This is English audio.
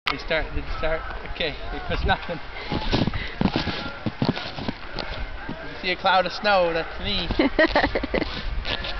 Did it start? Okay, it was nothing. If you see a cloud of snow, that's me.